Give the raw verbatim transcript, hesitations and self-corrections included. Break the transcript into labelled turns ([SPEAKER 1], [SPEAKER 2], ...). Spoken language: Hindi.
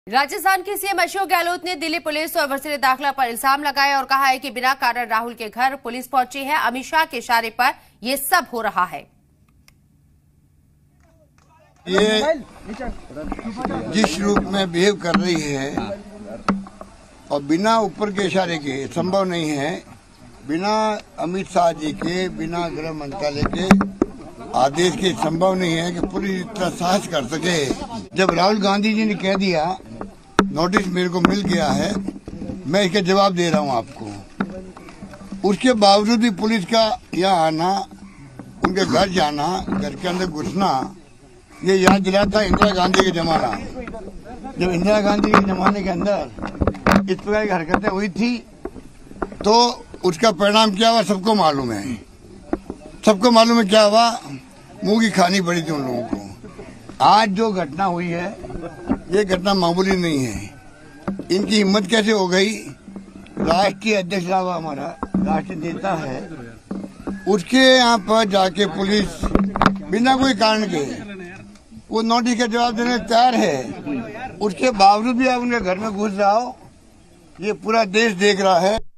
[SPEAKER 1] राजस्थान के सीएम अशोक गहलोत ने दिल्ली पुलिस और वजीर दाखिला पर इल्जाम लगाया और कहा है कि बिना कारण राहुल के घर पुलिस पहुंची है। अमित शाह के इशारे पर यह सब हो रहा है।
[SPEAKER 2] ये जिस रूप में बिहेव कर रही है और बिना ऊपर के इशारे के संभव नहीं है, बिना अमित शाह जी के, बिना गृह मंत्रालय के आदेश के संभव नहीं है कि पूरी तरह साहस कर सके। जब राहुल गांधी जी ने कह दिया, नोटिस मेरे को मिल गया है, मैं इसका जवाब दे रहा हूं आपको, उसके बावजूद भी पुलिस का यहाँ आना, उनके घर जाना, घर के अंदर घुसना, ये याद दिलाता इंदिरा गांधी के जमाना। जब इंदिरा गांधी के जमाने के अंदर इस प्रकार की हरकतें हुई थी तो उसका परिणाम क्या हुआ सबको मालूम है। सबको मालूम है क्या हुआ, मुंह की खानी पड़ी थी उन लोगों को। आज जो घटना हुई है ये घटना मामूली नहीं है। इनकी हिम्मत कैसे हो गई, राष्ट्रीय अध्यक्ष रहा हमारा राष्ट्रीय नेता है, उसके यहाँ पर जाके पुलिस बिना कोई कारण के वो नोटिस का जवाब देने तैयार है। उसके बावजूद भी आप उनके घर में घुस रहा हो, ये पूरा देश देख रहा है।